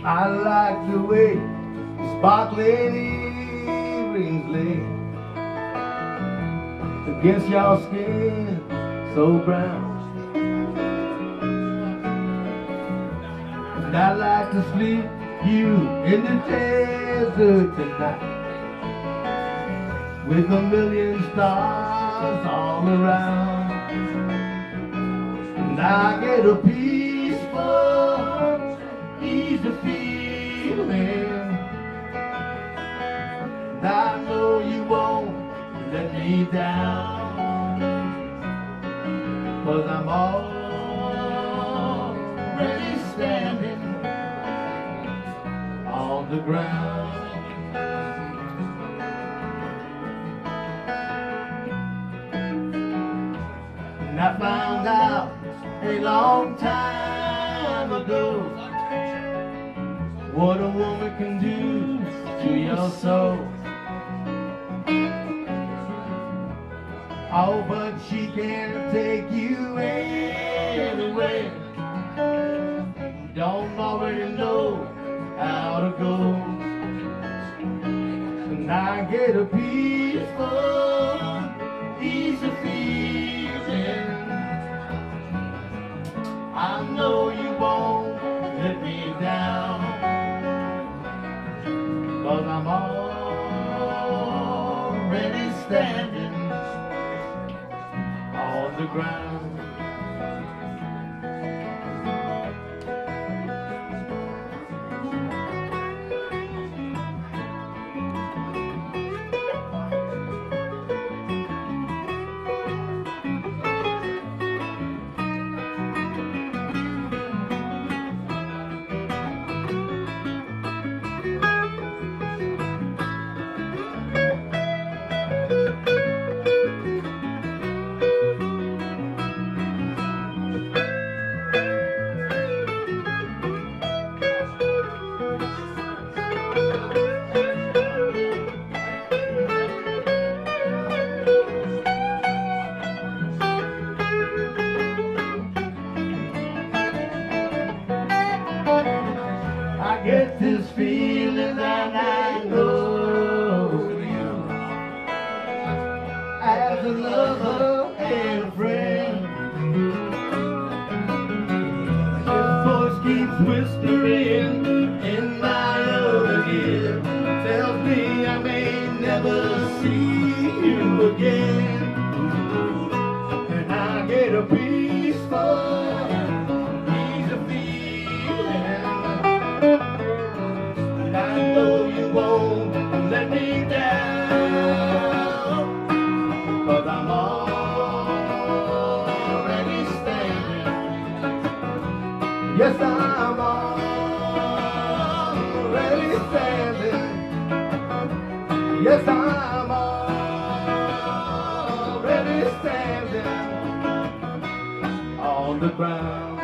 I like the way sparkling earrings lay against your skin so brown. And I like to sleep you in the desert tonight, with a million stars all around. And I get a peaceful, easy feeling, and I know you won't let me down, 'cause I'm already standing on the ground. And I found out a long time ago what a woman can do to your soul. Oh, but she can't take you anywhere. You don't already know how to go. And I get a peaceful, easy feeling. I know you won't let me down, 'cause I'm already standing on the ground. I get this feeling that I know you as a lover and a friend. His voice keeps whispering in my ear, tells me I may never see you again. And I get a peaceful, easy feeling. I know you won't let me down, 'cause I'm already standing. Yes, I'm already standing. Yes, I'm already standing on the ground.